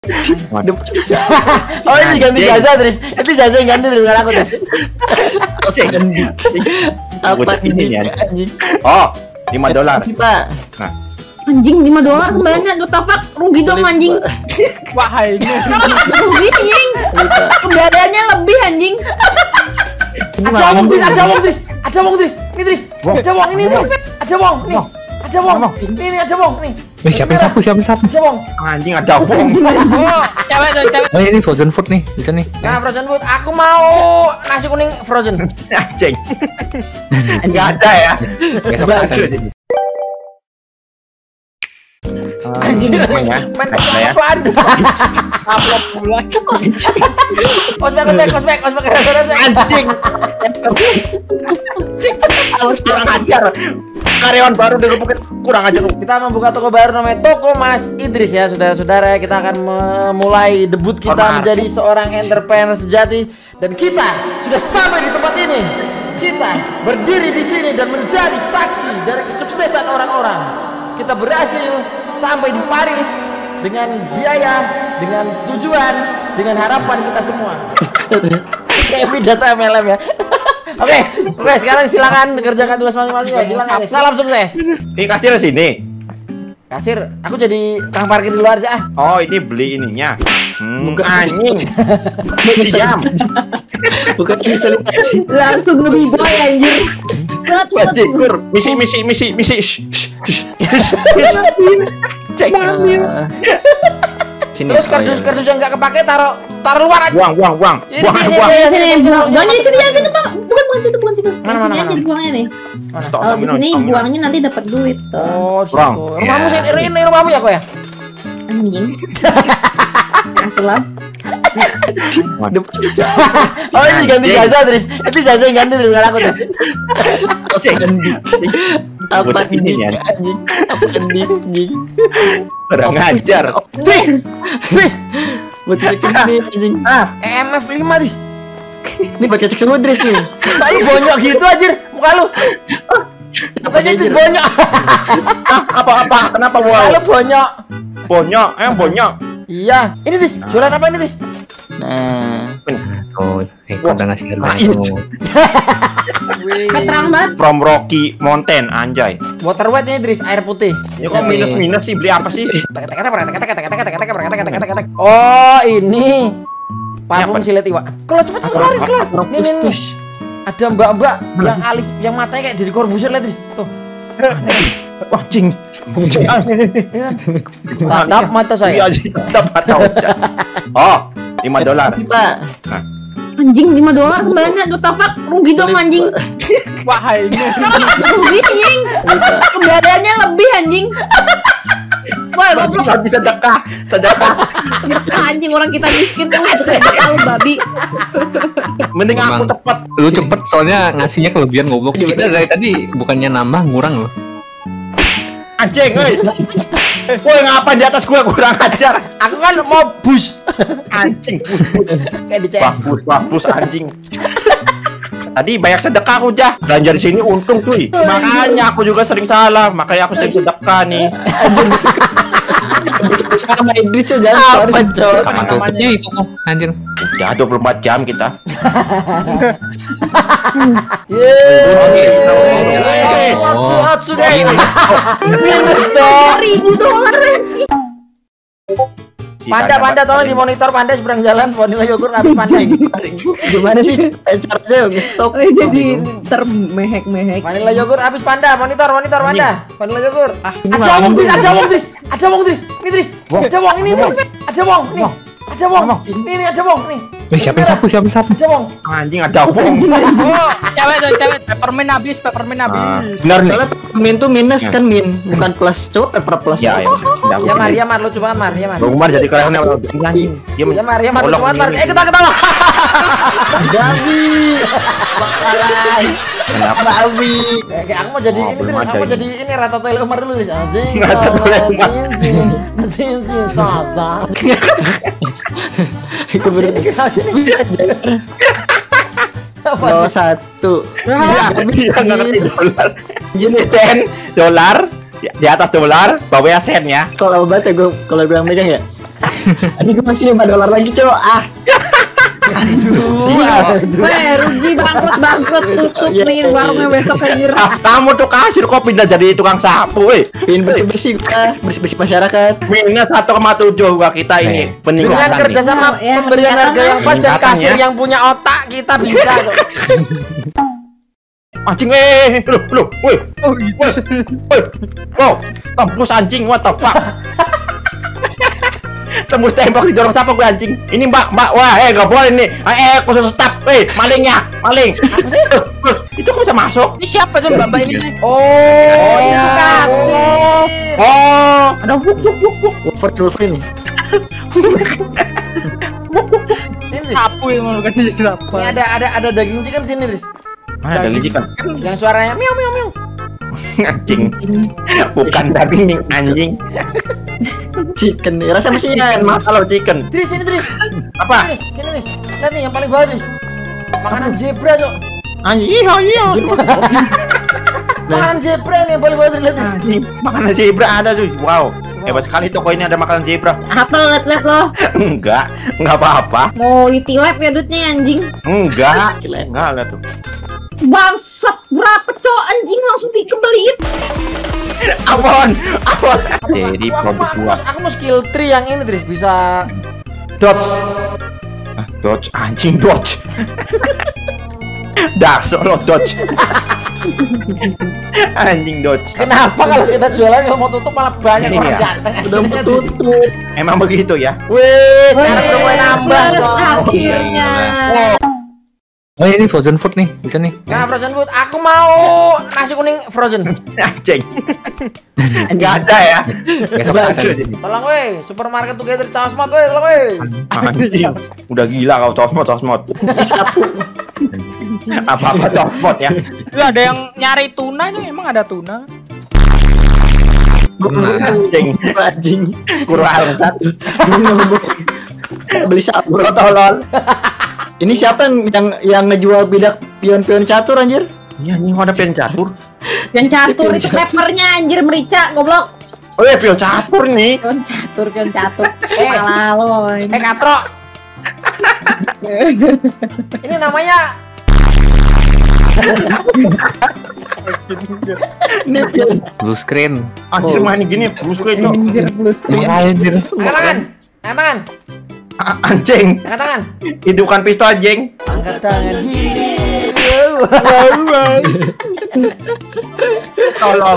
Oh ini ganti Zaza Tris. Itu Zaza yang ganti bukan aku Tris. Apa ini ya? Oh, $5. Kita. Nah. Anjing $5 banyak, what the fuck? Rugi dong anjing. Wah ini. Rugi anjing. Keberadaannya lebih anjing. Ada wong Tris, ada wong Tris. Ada wong Tris. Ini Tris. Ada wong ini Tris. Ada wong nih. Ada wong. Ini ada wong nih. Siapa yang sapu? Ada wong. Anjing ada wong. Oh, cewek tuh, cewek. Oh ini frozen food nih, bisa nih. Nah, frozen food. Aku mau nasi kuning frozen. Anjing. Enggak ada ya. Besok ada. Anjing ya. Main apa ada? Upload bulan. Ospek. Anjing. Kurang ajar. Karyawan baru dirumpukin kurang ajar. Kita membuka toko baru namanya Toko Mas Idris ya, saudara-saudara. Kita akan memulai debut kita menjadi seorang entrepreneur sejati, dan kita sudah sampai di tempat ini. Kita berdiri di sini dan menjadi saksi dari kesuksesan orang-orang. Kita berhasil sampai di Paris dengan biaya, dengan tujuan, dengan harapan kita semua. Kayak pidato MLM ya. Oke, sekarang silakan kerjakan tugas masing-masing ya. Silakan. Salam sukses. Ini kasir sini. Kasir, aku jadi tukang parkir di luar aja. Oh, ini beli ininya. Anjing. Diam. Bukan isolasi. Langsung lebih boy anjir. Set. Bajigur. Misi. Cek. Terus kardus yang nggak kepake taruh luar aja. Buang. Sini, buangnya di sini ya, situ Pak. Bukan situ. Mana? Sini aja buangnya nih. Stop, Kalau di sini buangnya nanti dapat duit. Oh, situ. Buang. Rumahmu sini, ini rumahmu ya kok ya? Anjing. Asulah. Oh ini ganti Zaza Tris. Itu Zaza yang ganti bukan aku Tris. Apa ini ya? Anjing. Kurang ajar. Tris. Buat cek ini anjing. EMF 5 Tris. Ini buat cek semua Dres nih. Muka lu bonyok gitu anjir. Muka lu. Mukanya Tris bonyok. Apa? Kenapa Muka wow? lu bonyok. Bonyok. Iya. Ini Tris, jualan apa ini Tris? Nah. Oh, udah ngasih harga. Terang banget. From Rocky Mountain, anjay. Water wet ini Tris, air putih. Ini kok minus sih? Beli apa sih? Oh, ini parfum silet iwa. Kalau cepet keluar. Nih. Ada mbak-mbak yang alis, yang matanya kayak Deddy Corbuzier lihat Tris. Tuh. Wah, cing. Tatap mata saya. Tatap mata. Oh, $5. Kita. Anjing $5 banyak, what the fuck? Rugi dong anjing. Wah ini. Rugi anjing. Keberadaannya lebih anjing. Boy, goblok. Nggak bisa sedekah. Anjing, orang kita miskin tuh tahu babi. Mending aku cepet. Lu cepet soalnya ngasihnya kelebihan goblok. Kita dari tadi bukannya nambah ngurang loh. Anjing, woi ngapa di atas gua kurang ajar? Aku kan mau bus. Anjing, Kayak di CS. bus anjing. Tadi banyak sedekah aku jah. Belanja di sini untung cuy. Makanya aku juga sering salah. Makanya aku sering sedekah nih. Sama Idris aja. Apa cok? Kapan tutupnya itu kok anjir. Udah 24 jam kita. Sudah. $1.000 anjing. Panda tolong dimonitor, Panda seberang jalan vanilla yogurt habis Panda. Gimana sih caranya nge-stop? Jadi termehek-mehek. Vanilla yogurt habis Panda, monitor Panda. Vanilla yogurt. Ada wong Tris. Ini Tris. Ada wong ini Tris. Ada wong nih. Ada wong. Ini ada wong nih. Siapa yang sapu? Ada wong. Anjing ada wong. Oh, cewek tuh, cewek. Peppermint habis. Benar nih. Soalnya min tuh minus kan bukan plus cowok plus. Ya. Ya Mar, lucu banget Mar. Bang Umar jadi keren anjing. Ya Mar, lucu banget Mar. Ketawa. Kenapa? Kayak aku mau jadi ini Tris. Aku mau jadi ini Ratatouille Umar dulu Tris. Anjing. Zin sasa. Itu Oh, satu. Iya, nggak ngerti dolar. Gini $10 di atas dolar, bawahnya sen ya. Kalau banget ya kalau gue yang megang ya. Aduh, gue masih $5 lagi, Cok. Ah. Weh, rugi bangkrut tutup nih warungnya besok anjir. Kamu tuh kasir kok pindah jadi tukang sapu, Pengen bersih-bersih gua, bersih-bersih masyarakat. Minus 1,7 gua kita ini Dengan peningkatan. kerja sama Ya, pemberian harga yang pas dan peningkatan kasir ya. yang punya otak kita bisa kok. Anjing, lu, woi, wow, tembus anjing, what the fuck? Tembus tembok didorong siapa gue anjing? Ini mbak, wah, nggak boleh nih. Khusus staf, malingnya, maling. Apa sih? Itu kok bisa masuk? Ini siapa tuh mbak ini? Oh, itu kasir. Oh, ada Wolverine nih. Sini, Tris. Sapu yang mau kan jadi sapu. Ini ada daging chicken sini, Tris. mana ada kan? Yang suaranya miau miau miau. Anjing, bukan daging anjing. Chicken nih, rasa masih Chicken, kalau chicken. Tris, sini Tris. Apa? Tris, sini Tris. Lihat nih yang paling bawah, Tris. Makanan zebra, Cok. Anjing, iya. Makanan zebra nih yang paling bawah, Tris. Lihat, Tris. Anjing, makanan zebra ada cuy. Wow, hebat sekali toko ini ada makanan zebra. Apa lo liat lo? Enggak apa-apa. Mau ditilep ya duitnya anjing. Enggak lihat tuh. Bangsat berapa cowok anjing langsung dikembaliin. Apaan? Aku Jadi produk gua. mau skill tree yang ini, Tris. Bisa dodge. Dodge anjing dodge. Dark Solo dodge. Anjing dodge. Kenapa kalau kita jualan kalau mau tutup malah banyak Iya. orang ganteng? udah mau tutup. Emang begitu ya? Wih, sekarang udah mulai nambah, Males Cok. akhirnya. Oh ini frozen food nih, bisa nih. Nah, frozen food. Aku mau nasi kuning frozen. Anjing. Enggak ada ya? Besok pesan. Tolong weh, supermarket together Cosmot weh, tolong weh. Anjing. Udah gila kau tosmot. Apa-apa tosmot ya. Lu ada yang nyari tuna itu emang ada tuna? Anjing. Anjing. Kurang satu. Beli sabun. Tolol. Ini siapa yang ngejual bidak pion-pion catur anjir? Iya, anjing ada pen catur. Yang catur itu peppernya anjir merica goblok. Oh ya, pion catur nih. Pion catur. Malah lo ini. Katro. Ini namanya Ini pion. Blue screen. Anjir main gini, terus gue itu. Anjir plus. Anjir. angkat tangan. Angkat tangan. Anjing. Angkat tangan. Hidupkan pistol anjing. Angkat tangan. Tolol.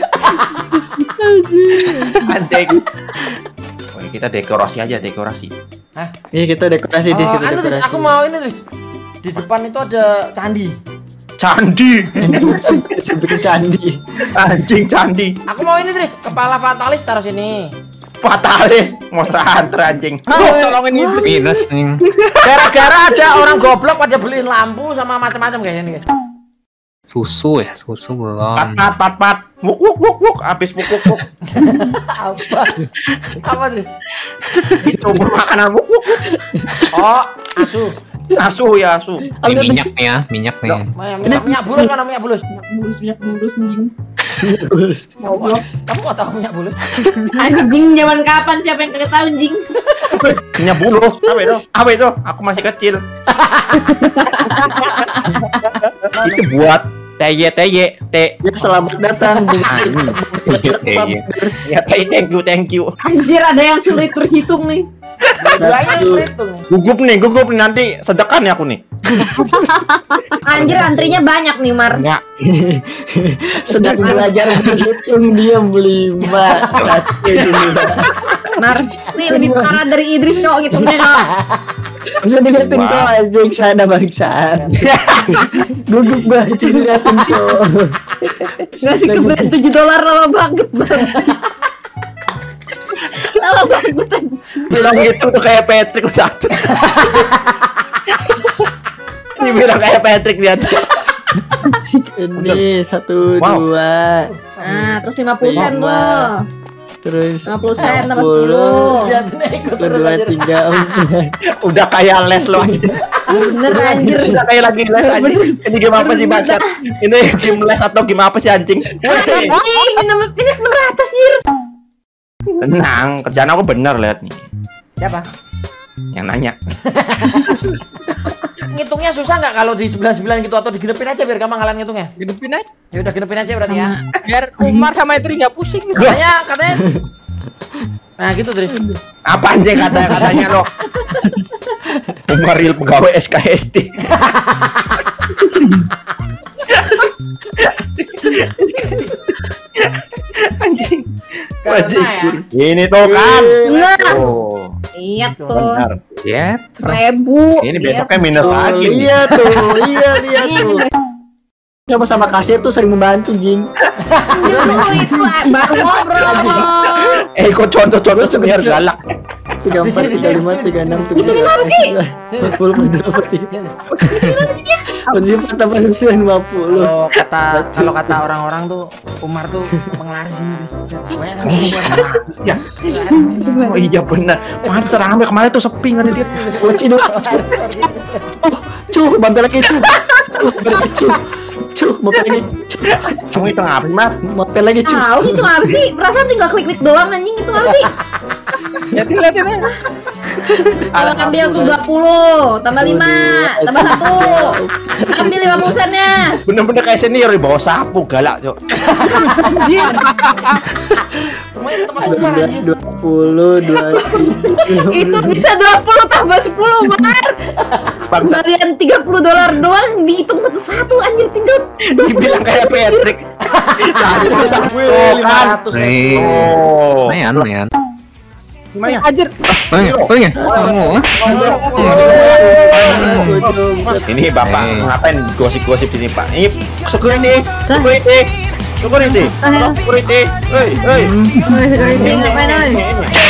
Anjing. Oke, kita dekorasi aja, dekorasi. Ini kita dekorasi di Oh, kita anu, Tris, dekorasi. aku mau ini, Tris. Di depan itu ada candi. Candi. Bisa bikin candi. Anjing candi. Aku mau ini, Tris. Kepala fatalis taruh sini. Fatalis. Monster Hunter anjing. Tolongin itu. Minus nih. Gara-gara ada orang goblok pada beliin lampu sama macam-macam guys ini, guys. Susu belum. Pat. Wuk. Habis wuk. Apa? Apa, Tris? Itu makanan wuk. Oh, asu. Asu ya, asu. Ini minyak nih ya, minyak nih. Minyak bulus mana minyak bulus? Minyak bulus anjing. Kamu nggak tahu minyak bulus? Anjing zaman kapan siapa yang kagak tahu anjing? Minyak bulus. Apa itu? Aku masih kecil. Itu buat teye. Ya selamat datang. Ya, thank you. Anjir ada yang sulit berhitung nih. Duanya berhitung nih. Gugup nih nanti sedekah nih aku nih. Anjir antrinya banyak nih Mar. Ya. Sedang belajar berhitung dia beli mbak. Mar, nih lebih parah dari Idris cowok gitu deh kok. Bisa dilihatin kok anjing sana bangsat. Gugup banget dilihatin kok. Ngasih kebetulan $7 lama banget bang. Lama banget anjing. Bilang gitu tuh kayak Patrick udah. Dibilang kayak Patrick dia tuh. Ini 1, Wow. 2. Nah terus 50 sen tuh. Terus 50 sen tambah 10. 10. Lihatin ikut terus 2, aja. 3, 4. Udah kayak les lo aja. Bener anjir. Udah kayak lagi les anjing. Ini game apa sih baca? Ini game les atau game apa sih anjing? Anjing, minus 600 sih. Tenang, kerjaan aku bener, lihat nih. Siapa? Yang nanya. Ngitungnya susah nggak kalau di 99 gitu atau digenepin aja biar gampang kalian ngitungnya? Hidupin aja. Ya udah genepin aja berarti ya. Biar Umar sama Idris nggak pusing. Katanya. Nah gitu Dris. Apa anjing katanya lo? Umar real pegawai SKSD. Anjing. Karena ya. Ini tuh kan. Nah, Oh, iya tuh. benar. Ya. 1000. Ini besoknya minus Oh, lagi. nih. iya tuh, iya tuh. Sama-sama kasir tuh sering membantu, Jing. Itu baru ngobrol. Kok contoh-contoh sebenarnya galak. 34, 35, 36, Itu gimana sih? 40, 40, 50. Kalau kata orang-orang tuh Umar tuh penglaris ini Dris. Banyak kan Umar. Ya. Oh iya benar. Pantes rame kemarin tuh sepi kan dia. Kunci dulu. Mampir lagi, mampir lagi. Cuma itu ngapain, Mar? Mampir lagi, Tahu itu apa sih? Perasaan tinggal klik-klik doang anjing itu apa sih? Liatin aja. Kalau ambil tuh 20, tambah 5, tambah 1. Ambil 50 sennya. Bener-bener kayak senior di bawah sapu galak, Cok. Semuanya tempat Umar 19, anjir. 20, 20. Itu bisa 20 tambah 10, Mar. Kembalian $30 doang dihitung satu-satu anjir tinggal. Dibilang kayak Patrick. Wih, 500. Nih. Oh. Lumayan. Gimana? Anjir. Oh iya. Ini Bapak Eh. ngapain gosip-gosip ini, Pak? Ini security. Security. Hei. Security ngapain, oi?